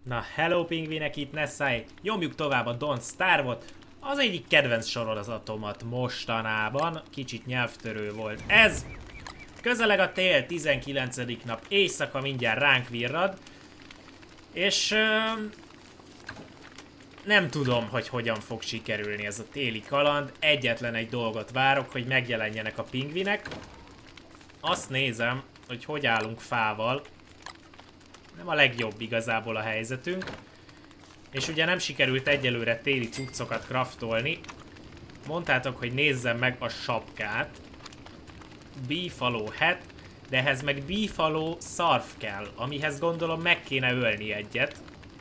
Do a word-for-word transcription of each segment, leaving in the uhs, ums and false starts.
Na, hello pingvinek, itt Nessai. Nyomjuk tovább a Don't Starve-ot. Az egyik kedvenc sorozatomat mostanában. Kicsit nyelvtörő volt ez. Közeleg a tél, tizenkilencedik nap éjszaka mindjárt ránk virrad. És... Uh, nem tudom, hogy hogyan fog sikerülni ez a téli kaland. Egyetlen egy dolgot várok, hogy megjelenjenek a pingvinek. Azt nézem, hogy hogy állunk fával. Nem a legjobb igazából a helyzetünk. És ugye nem sikerült egyelőre téli cuccokat craftolni. Mondtátok, hogy nézzem meg a sapkát. Beefalo hat, de ehhez meg Beefalo szarv kell, amihez gondolom meg kéne ölni egyet.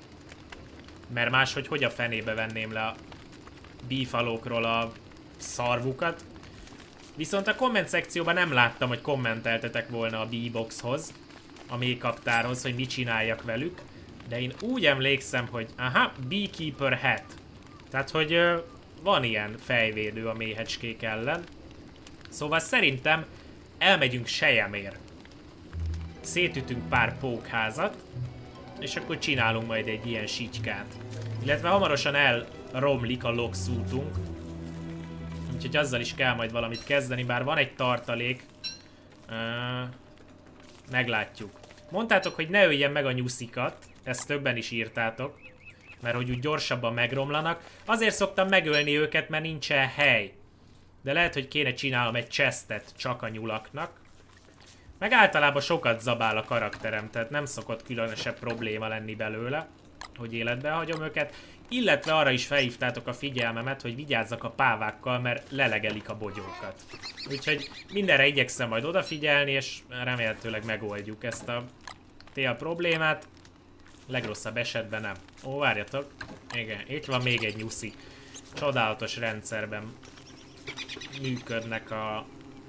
Mert máshogy hogy a fenébe venném le a Beefalókról a szarvukat. Viszont a komment szekcióban nem láttam, hogy kommenteltetek volna a B-boxhoz, a méhkaptárhoz, hogy mit csináljak velük. De én úgy emlékszem, hogy aha, Beekeeper hat. Tehát, hogy ö, van ilyen fejvédő a méhecskék ellen. Szóval szerintem elmegyünk selyemért. Szétütünk pár pókházat, és akkor csinálunk majd egy ilyen sitykát. Illetve hamarosan elromlik a logszútunk. Úgyhogy azzal is kell majd valamit kezdeni, bár van egy tartalék. Uh, meglátjuk. Mondtátok, hogy ne öljen meg a nyuszikat. Ezt többen is írtátok. Mert hogy úgy gyorsabban megromlanak. Azért szoktam megölni őket, mert nincsen hely. De lehet, hogy kéne csinálnom egy chestet csak a nyulaknak. Meg általában sokat zabál a karakterem, tehát nem szokott különösebb probléma lenni belőle, hogy életbe hagyom őket. Illetve arra is felhívtátok a figyelmemet, hogy vigyázzak a pávákkal, mert lelegelik a bogyókat. Úgyhogy mindenre igyekszem majd odafigyelni, és remélhetőleg megoldjuk ezt a tél problémát. Legrosszabb esetben nem. Ó, várjatok. Igen, itt van még egy nyuszi. Csodálatos rendszerben működnek a...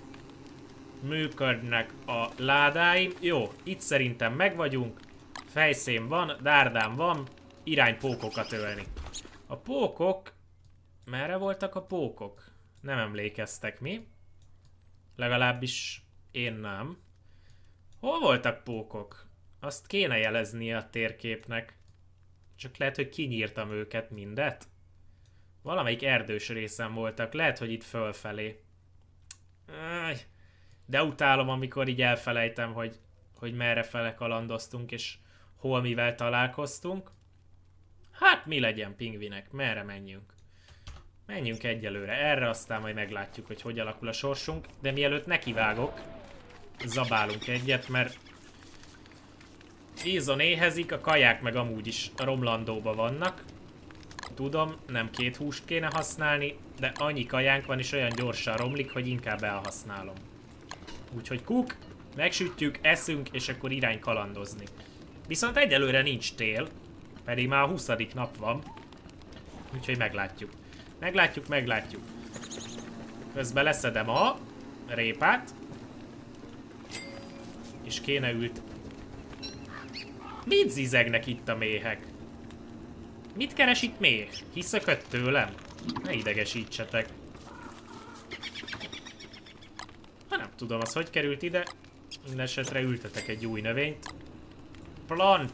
működnek a ládáim. Jó, itt szerintem meg vagyunk. Fejszém van, dárdám van. Irány pókokat ölni. A pókok... merre voltak a pókok? Nem emlékeztek mi? Legalábbis én nem. Hol voltak pókok? Azt kéne jeleznie a térképnek. Csak lehet, hogy kinyírtam őket mindet. Valamelyik erdős részen voltak. Lehet, hogy itt fölfelé. De utálom, amikor így elfelejtem, hogy, hogy merre fele kalandoztunk, és hol mivel találkoztunk. Hát mi legyen, pingvinek? Merre menjünk? Menjünk egyelőre erre, aztán majd meglátjuk, hogy hogy alakul a sorsunk. De mielőtt nekivágok, zabálunk egyet, mert Ízon éhezik, a kaják meg amúgy is romlandóba vannak. Tudom, nem két húst kéne használni, de annyi kajánk van és olyan gyorsan romlik, hogy inkább elhasználom. Úgyhogy kuk, megsütjük, eszünk, és akkor irány kalandozni. Viszont egyelőre nincs tél, pedig már a huszadik nap van. Úgyhogy meglátjuk. Meglátjuk, meglátjuk. Közben leszedem a répát. És kéne ült. Mit zizegnek itt a méhek? Mit keres itt méh? Kiszökött tőlem? Ne idegesítsetek. Ha nem tudom, az hogy került ide. Mindenesetre ültetek egy új növényt. Plant!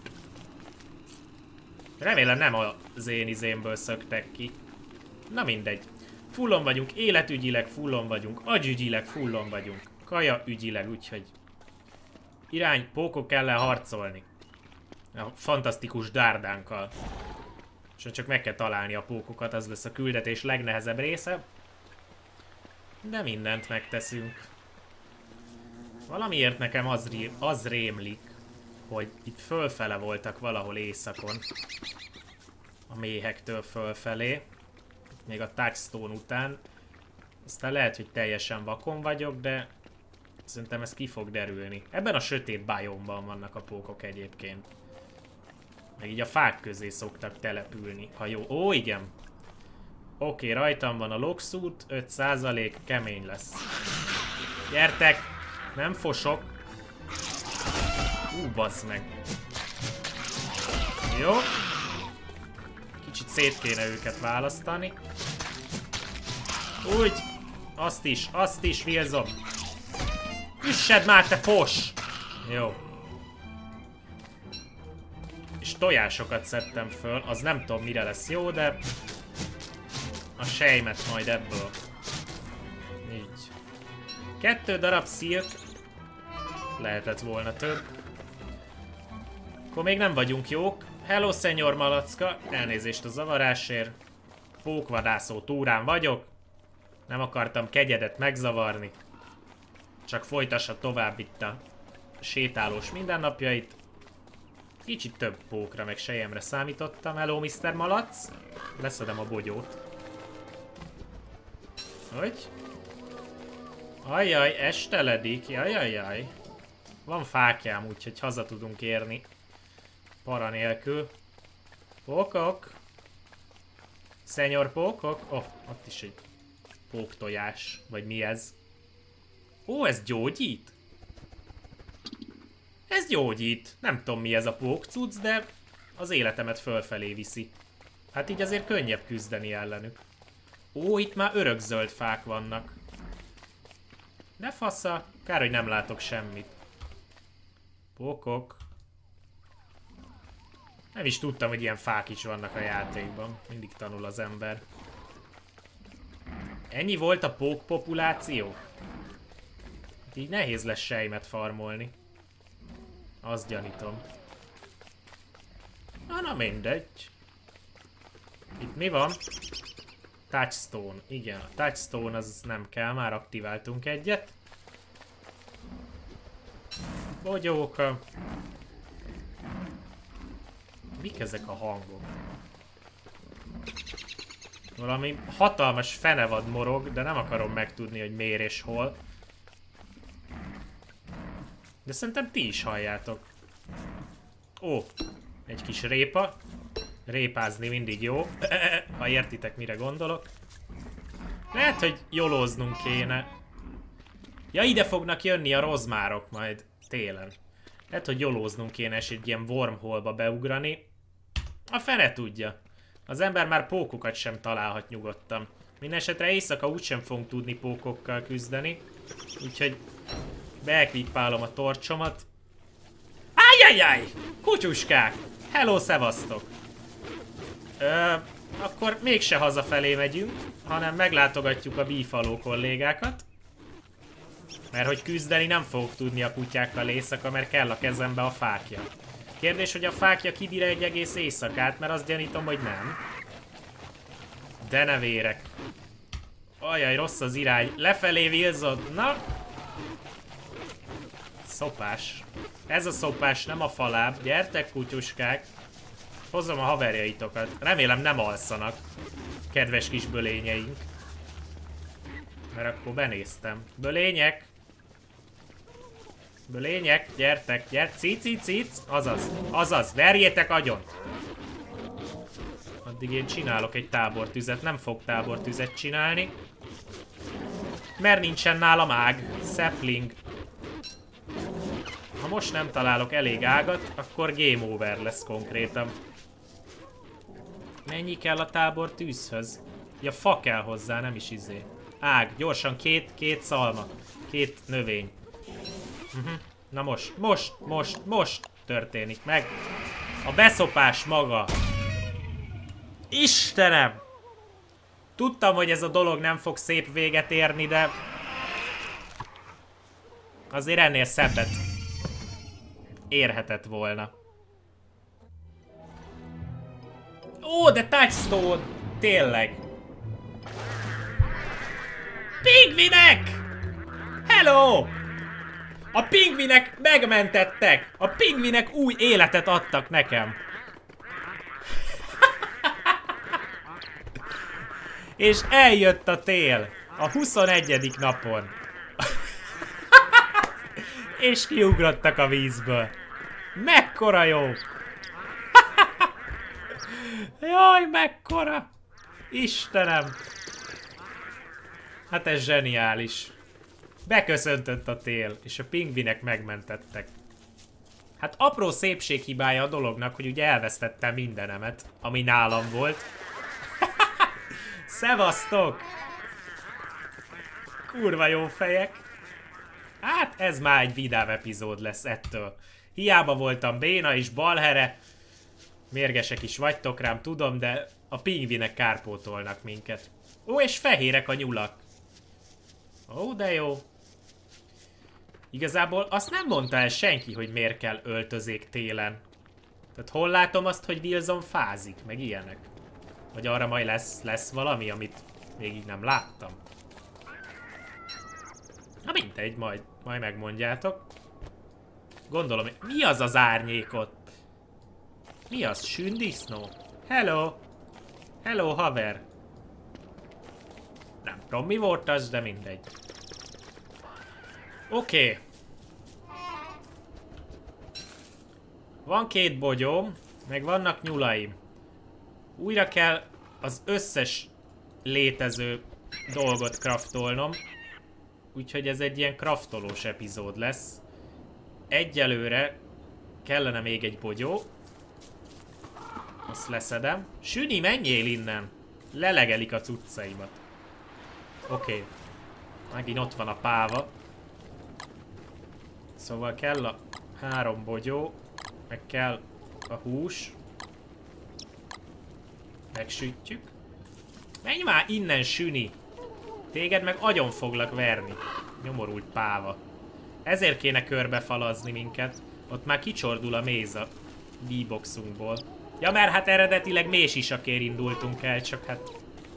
Remélem nem az én izémből szöktek ki. Na mindegy. Fullon vagyunk, életügyileg fullon vagyunk, agyügyileg fullon vagyunk. Kaja ügyileg, úgyhogy... irány, pókok ellen harcolni. A fantasztikus dárdánkkal. És csak meg kell találni a pókokat, az lesz a küldetés legnehezebb része. De mindent megteszünk. Valamiért nekem az, ré az rémlik, hogy itt fölfele voltak valahol éjszakon. A méhektől fölfelé. Még a touchstone után. Aztán lehet, hogy teljesen vakon vagyok, de szerintem ez ki fog derülni. Ebben a sötét biomban vannak a pókok egyébként. Meg így a fák közé szoktak települni, ha jó. Ó, igen. Oké, rajtam van a logszút, öt százalék, kemény lesz. Gyertek! Nem fosok. Ú, bassz meg. Jó. Kicsit szét kéne őket választani. Úgy. Azt is, azt is, Wilson. Üssed már, te fos! Jó. És tojásokat szedtem föl, az nem tudom mire lesz jó, de a sejmet majd ebből. Így. Kettő darab szilk. Lehetett volna több. Akkor még nem vagyunk jók. Hello, szenyor malacka. Elnézést a zavarásért. Pókvadászó túrán vagyok. Nem akartam kegyedet megzavarni. Csak folytassa tovább itt a sétálós mindennapjait. Kicsit több pókra meg selyemre számítottam. Hello, miszter Malac. Leszedem a bogyót. Hogy? Ajjaj, esteledik. Jajajaj. Van fákjám, úgyhogy haza tudunk érni. Para nélkül. Pókok. Szenyor pókok. Oh, ott is egy póktojás. Vagy mi ez? Ó, ez gyógyít? Ez gyógyít. Nem tudom mi ez a pókcucc, de az életemet fölfelé viszi. Hát így azért könnyebb küzdeni ellenük. Ó, itt már örökzöld fák vannak. De fasza. Kár, hogy nem látok semmit. Pókok. Nem is tudtam, hogy ilyen fák is vannak a játékban. Mindig tanul az ember. Ennyi volt a pók populáció? Hát így nehéz lesz sejmet farmolni. Azt gyanítom. Na, na mindegy. Itt mi van? Touchstone. Igen, a Touchstone az nem kell, már aktiváltunk egyet. Bogyóka. Mik ezek a hangok? Valami hatalmas fenevad morog, de nem akarom megtudni, hogy miért és hol. De szerintem ti is halljátok. Ó, egy kis répa. Répázni mindig jó, ha értitek, mire gondolok. Lehet, hogy jolóznunk kéne. Ja, ide fognak jönni a rozmárok majd télen. Lehet, hogy jolóznunk kéne és egy ilyen wormhole-ba beugrani. A fene tudja. Az ember már pókokat sem találhat nyugodtan. Mindenesetre éjszaka úgysem fogunk tudni pókokkal küzdeni. Úgyhogy beekvipálom a torcsomat. Ájjajjaj! Kutyuskák! Hello, szevasztok! Ö, akkor mégse hazafelé megyünk, hanem meglátogatjuk a bífaló kollégákat. Mert hogy küzdeni nem fogok tudni a kutyákkal éjszaka, mert kell a kezembe a fákja. Kérdés, hogy a fákja kibír egy egész éjszakát, mert azt gyanítom, hogy nem. De ne vérek. Ajaj, rossz az irány. Lefelé vilzod. Na. Szopás. Ez a szopás, nem a faláb. Gyertek, kutyuskák. Hozom a haverjaitokat. Remélem nem alszanak. Kedves kis bölényeink. Mert akkor benéztem. Bölények. Bölények, gyertek, gyertek. Cici, cic. Azaz, azaz. Verjétek agyon. Addig én csinálok egy tábortüzet. Nem fog tábortüzet csinálni. Mert nincsen nálam ág. Sapling. Ha most nem találok elég ágat, akkor game over lesz konkrétan. Mennyi kell a tábor tűzhöz? Ja, fa kell hozzá, nem is izé. Ág, gyorsan, két, két szalma. Két növény. Uh-huh. Na most, most, most, most történik meg. A beszopás maga. Istenem! Tudtam, hogy ez a dolog nem fog szép véget érni, de... azért ennél szebbet érhetett volna. Ó, de Touchstone! Tényleg! Pingvinek! Hello! A pingvinek megmentettek! A pingvinek új életet adtak nekem! És eljött a tél! A huszonegyedik napon! És kiugrottak a vízből! Mekkora jó! Jaj, mekkora! Istenem! Hát ez zseniális. Beköszöntött a tél, és a pingvinek megmentettek. Hát apró szépséghibája a dolognak, hogy ugye elvesztettem mindenemet, ami nálam volt. Szevasztok! Kurva jó fejek. Hát ez már egy vidám epizód lesz ettől. Hiába voltam béna és balhere. Mérgesek is vagytok rám, tudom, de a pingvinek kárpótolnak minket. Ó, és fehérek a nyulak. Ó, de jó. Igazából azt nem mondta el senki, hogy miért kell öltözék télen. Tehát hol látom azt, hogy Wilson fázik, meg ilyenek? Vagy arra majd lesz, lesz valami, amit még így nem láttam. Na mindegy, majd, majd megmondjátok. Gondolom, mi az az árnyék ott? Mi az? Sündisznó? Hello! Hello, haver! Nem tudom, mi volt az, de mindegy. Oké. Okay. Van két bogyóm, meg vannak nyulaim. Újra kell az összes létező dolgot craftolnom. Úgyhogy ez egy ilyen craftolós epizód lesz. Egyelőre kellene még egy bogyó. Azt leszedem. Süni, menjél innen! Lelegelik a cuccaimat. Oké. Okay. Megint ott van a páva. Szóval kell a három bogyó. Meg kell a hús. Megsütjük. Menj már innen, Süni! Téged meg agyon foglak verni. Nyomorult páva. Ezért kéne körbefalazni minket. Ott már kicsordul a méz a B-boxunkból. Ja, mert hát eredetileg mélysisakért indultunk el, csak hát...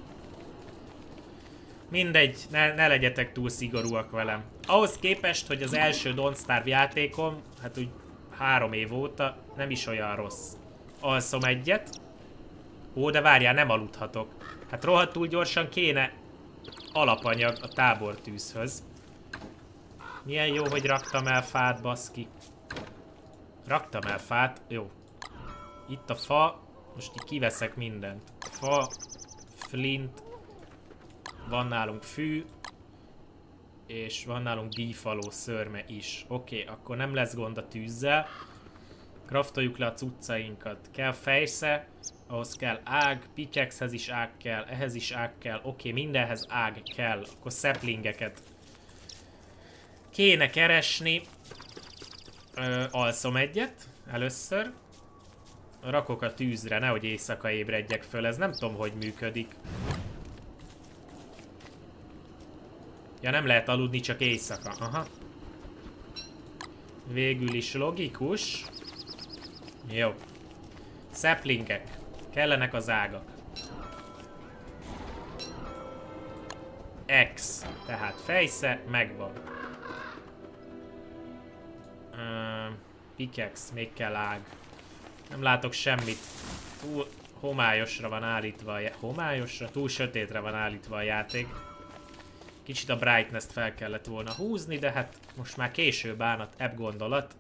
Mindegy, ne, ne legyetek túl szigorúak velem. Ahhoz képest, hogy az első Don't Starve játékom, hát úgy három év óta nem is olyan rossz. Alszom egyet. Ó, de várjál, nem aludhatok. Hát rohadtul gyorsan kéne alapanyag a tábortűzhöz. Milyen jó, hogy raktam el fát, baszki. Raktam el fát, jó. Itt a fa, most így kiveszek mindent. Fa, flint, van nálunk fű, és van nálunk díjfaló szörme is. Oké, okay, akkor nem lesz gond a tűzzel. Craftoljuk le a cuccainkat. Kell fejsze, ahhoz kell ág, pickaxehez is ág kell, ehhez is ág kell. Oké, okay, mindenhez ág kell. Akkor saplingeket kéne keresni. Ö, alszom egyet először. Rakok a tűzre, nehogy éjszaka ébredjek föl. Ez nem tudom, hogy működik. Ja, nem lehet aludni, csak éjszaka. Aha. Végül is logikus. Jó. Saplingek. Kellenek az ágak. X. Tehát fejsze, megvan. Uh, pickaxe, még kell ág. Nem látok semmit. Túl homályosra van állítva a játék. Homályosra? Túl sötétre van állítva a játék. Kicsit a brightness-t fel kellett volna húzni, de hát most már késő bánat, ebb gondolat.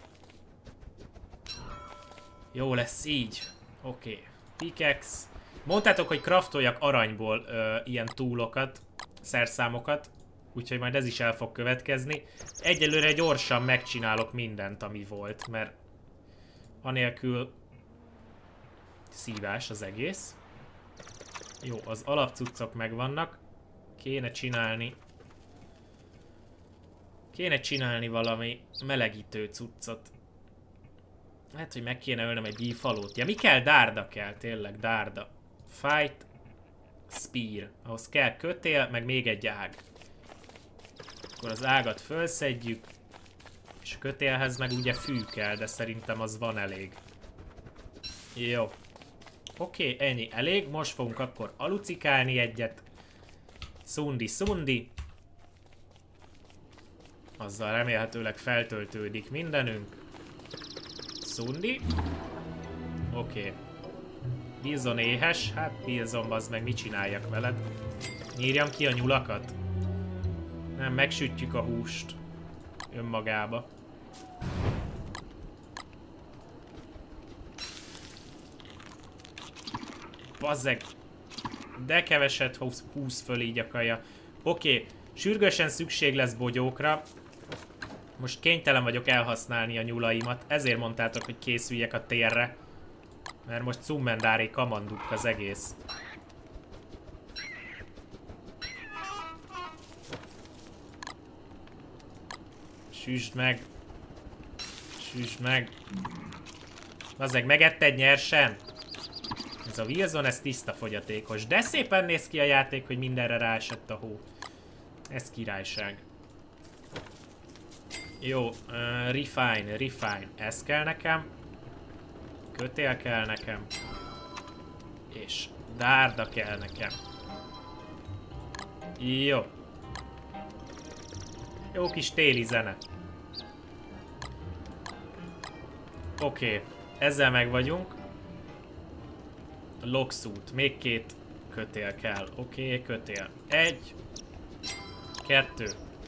Jó lesz így. Oké. Okay. Pickaxe. Mondtátok, hogy craftoljak aranyból ö, ilyen túlokat, szerszámokat. Úgyhogy majd ez is el fog következni. Egyelőre gyorsan megcsinálok mindent, ami volt, mert anélkül szívás az egész. Jó, az alapcuccok megvannak. Kéne csinálni... Kéne csinálni valami melegítő cuccot. Hát, hogy meg kéne ölnöm egy díjfalót. Ja, mi kell? Dárda kell, tényleg, dárda. Fight, spear. Ahhoz kell kötél, meg még egy ág. Akkor az ágat fölszedjük. És a kötélhez meg ugye fű kell, de szerintem az van elég. Jó. Oké, okay, ennyi elég. Most fogunk akkor alucikálni egyet. Szundi, szundi. Azzal remélhetőleg feltöltődik mindenünk. Szundi. Oké. Okay. Wilson éhes. Hát Wilson, bazd meg, mit csináljak veled? Nyírjam ki a nyulakat? Nem, megsütjük a húst. Önmagába. Bazzeg. De keveset húz, húz föl így a kaja. Oké. Okay. Sürgősen szükség lesz bogyókra. Most kénytelen vagyok elhasználni a nyulaimat. Ezért mondtátok, hogy készüljek a térre. Mert most cummendári kamanduk az egész. Süsd meg. Süsd meg. Bazzeg, megetted nyersen? Ez a Wilson, ez tiszta fogyatékos. De szépen néz ki a játék, hogy mindenre ráesett a hó. Ez királyság. Jó, uh, refine, refine. Ez kell nekem. Kötél kell nekem. És dárda kell nekem. Jó. Jó kis téli zene. Oké, okay. Ezzel meg vagyunk. Locksuit. Még két kötél kell. Oké, okay, kötél. Egy. Kettő.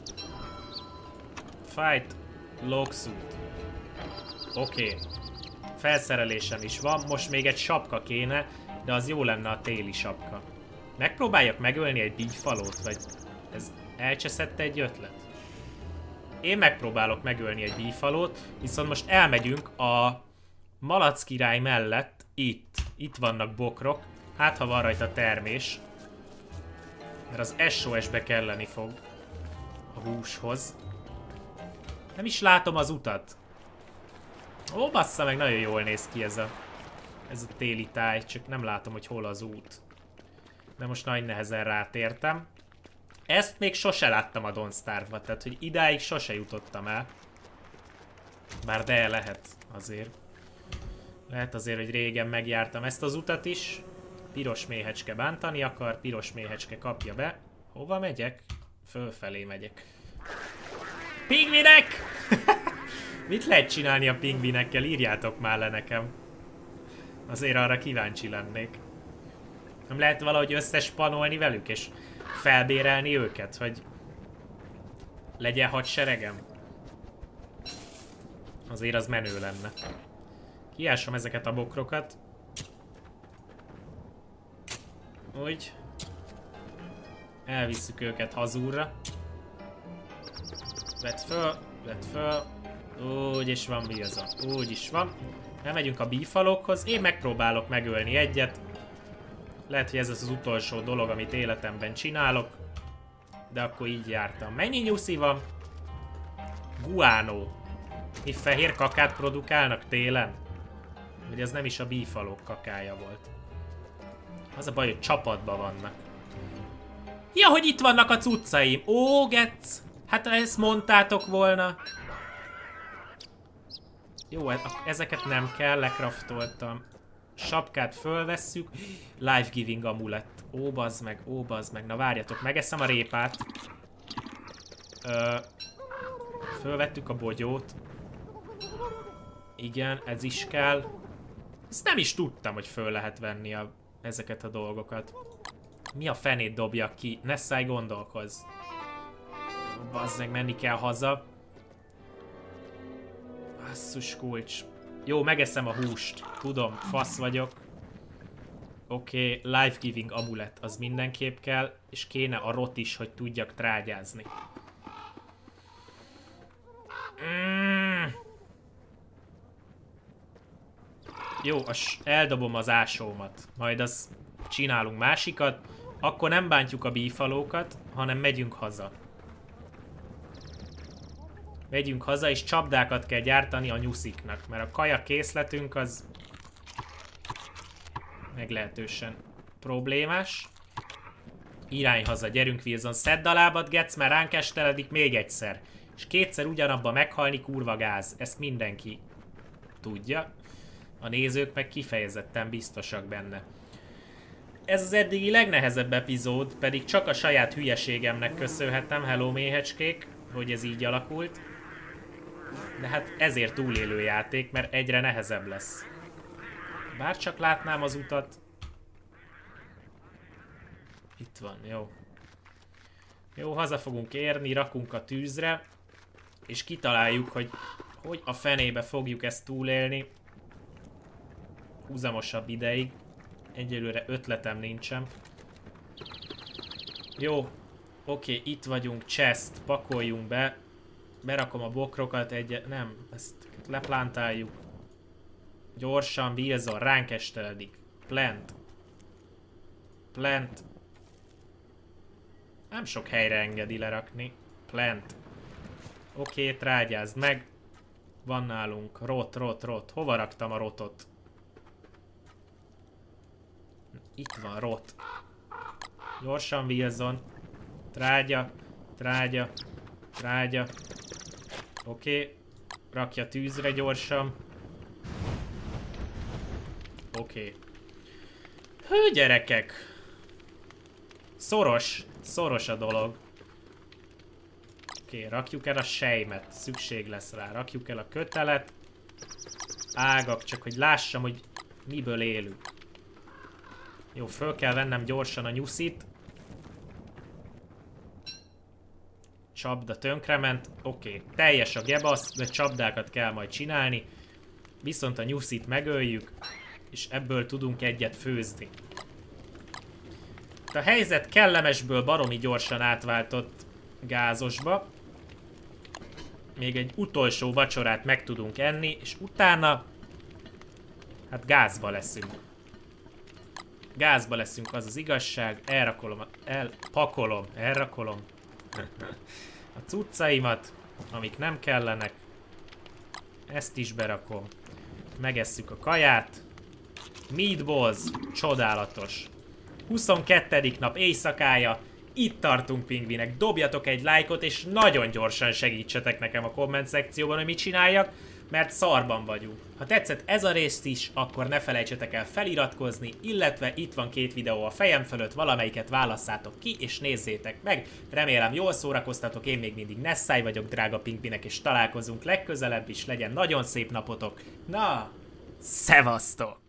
Fight. Locksuit. Oké. Okay. Felszerelésem is van. Most még egy sapka kéne, de az jó lenne a téli sapka. Megpróbáljak megölni egy bíjfalót, vagy ez elcseszett egy ötlet? Én megpróbálok megölni egy bíjfalót, viszont most elmegyünk a Malac király mellett. Itt. Itt vannak bokrok. Hát, ha van rajta termés. Mert az es o es-be kelleni fog a húshoz. Nem is látom az utat. Ó, bassza meg, nagyon jól néz ki ez a, ez a téli táj, csak nem látom, hogy hol az út. De most nagy nehezen rátértem. Ezt még sose láttam a Don't Starve-ba, tehát hogy idáig sose jutottam el. Bár de lehet azért. Lehet azért, hogy régen megjártam ezt az utat is. Piros méhecske bántani akar, piros méhecske kapja be. Hova megyek? Fölfelé megyek. Pingvinek! Mit lehet csinálni a pingvinekkel? Írjátok már le nekem. Azért arra kíváncsi lennék. Nem lehet valahogy összespanolni velük és felbérelni őket, hogy legyen hadseregem? Azért az menő lenne. Kiásom ezeket a bokrokat. Úgy. Elvisszük őket hazúrra. Vedd föl, vedd föl. Úgy is van, Wilson. Úgy is van. Elmegyünk a bíjfalokhoz. Én megpróbálok megölni egyet. Lehet, hogy ez az, az utolsó dolog, amit életemben csinálok. De akkor így jártam. Mennyi nyuszi van? Guano. Mi fehér kakát produkálnak télen? Vagy ez nem is a bíjfalok kakája volt. Az a baj, hogy csapatban vannak. Ja, hogy itt vannak a cuccaim. Ó, getsz. Hát ezt mondtátok volna. Jó, ezeket nem kell, lekraftoltam. Sapkát fölvesszük. Life giving amulett. Ó, bazd meg, ó, bazd meg. Na várjatok, megeszem a répát. Ö, fölvettük a bogyót. Igen, ez is kell. Ezt nem is tudtam, hogy föl lehet venni a, ezeket a dolgokat. Mi a fenét dobja ki? Ne szállj, gondolkozz. Bazd meg, menni kell haza. Basszus kulcs. Jó, megeszem a húst. Tudom, fasz vagyok. Oké, okay, life giving amulet, az mindenképp kell. És kéne a rot is, hogy tudjak trágyázni. Mm. Jó, eldobom az ásómat. Majd az csinálunk másikat. Akkor nem bántjuk a bíjfalókat, hanem megyünk haza. Megyünk haza, és csapdákat kell gyártani a nyusziknak, mert a kaja készletünk az meglehetősen problémás. Irány haza, gyerünk Wilson, szedd a lábad, Getsz, mert ránk esteledik még egyszer. És kétszer ugyanabba meghalni, kurva gáz. Ezt mindenki tudja. A nézők meg kifejezetten biztosak benne. Ez az eddigi legnehezebb epizód, pedig csak a saját hülyeségemnek köszönhetem, hello méhecskék, hogy ez így alakult. De hát ezért túlélő játék, mert egyre nehezebb lesz. Bár csak látnám az utat. Itt van, jó. Jó, haza fogunk érni, rakunk a tűzre. És kitaláljuk, hogy hogy a fenébe fogjuk ezt túlélni. Húzamosabb ideig. Egyelőre ötletem nincsen. Jó. Oké, itt vagyunk, chest, pakoljunk be. Berakom a bokrokat, egy... nem, ezt leplántáljuk. Gyorsan, Wilson, ránk esteledik. Plant. Plant. Nem sok helyre engedi lerakni. Plant. Oké, okay, trágyázd meg. Van nálunk rot, rot, rot. Hova raktam a rotot? Itt van Rot. Gyorsan Wilson. Trágya, trágya, trágya. Oké. Okay. Rakja tűzre gyorsan. Oké. Okay. Hű, gyerekek. Szoros. Szoros a dolog. Oké, okay, rakjuk el a sejmet. Szükség lesz rá. Rakjuk el a kötelet. Ágak, csak hogy lássam, hogy miből élünk. Jó, föl kell vennem gyorsan a nyuszit. Csapda tönkrement. Oké, okay. Teljes a gebasz, de csapdákat kell majd csinálni. Viszont a nyuszit megöljük, és ebből tudunk egyet főzni. A helyzet kellemesből baromi gyorsan átváltott gázosba. Még egy utolsó vacsorát meg tudunk enni, és utána hát gázba leszünk. Gázba leszünk, az az igazság. Elrakolom, elpakolom, elrakolom a cuccaimat, amik nem kellenek. Ezt is berakom. Megesszük a kaját. Meatballs, csodálatos. huszonkettedik nap éjszakája. Itt tartunk, pingvinek. Dobjatok egy lájkot, és nagyon gyorsan segítsetek nekem a komment szekcióban, hogy mit csináljak, mert szarban vagyunk. Ha tetszett ez a rész is, akkor ne felejtsetek el feliratkozni, illetve itt van két videó a fejem fölött, valamelyiket válasszátok ki, és nézzétek meg. Remélem jól szórakoztatok, én még mindig Nessai vagyok, drága pingvinek, és találkozunk legközelebb is. Legyen nagyon szép napotok. Na, szevasztok!